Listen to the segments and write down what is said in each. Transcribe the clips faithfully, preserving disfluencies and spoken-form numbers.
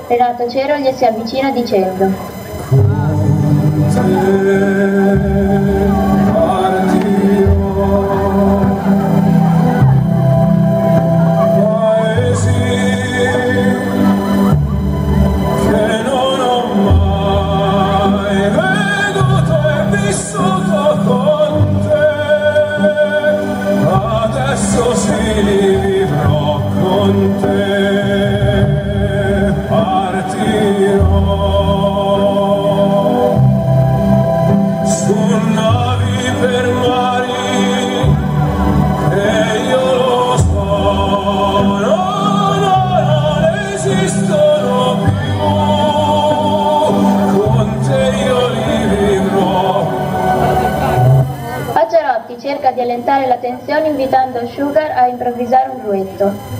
Renato Cero gli si avvicina dicendo: cerca di allentare la tensione invitando Sugar a improvvisare un duetto.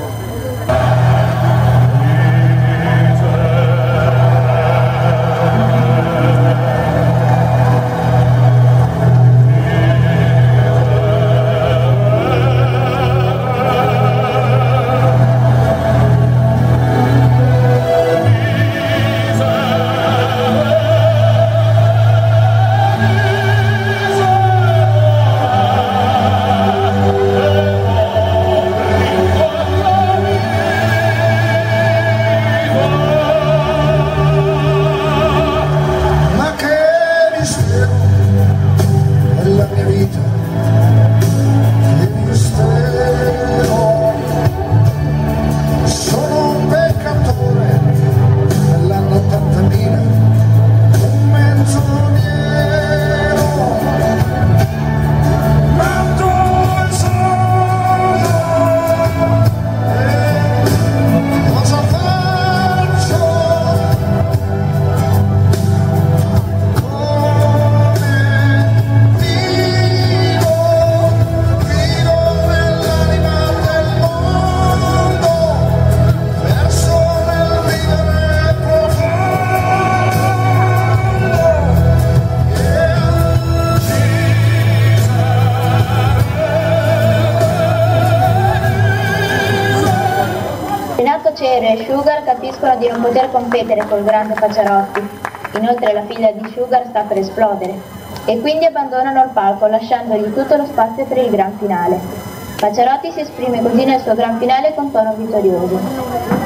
Renato Cero e Sugar capiscono di non poter competere col grande Facciarotti, inoltre la figlia di Sugar sta per esplodere, e quindi abbandonano il palco lasciandogli tutto lo spazio per il gran finale. Facciarotti si esprime così nel suo gran finale con tono vittorioso.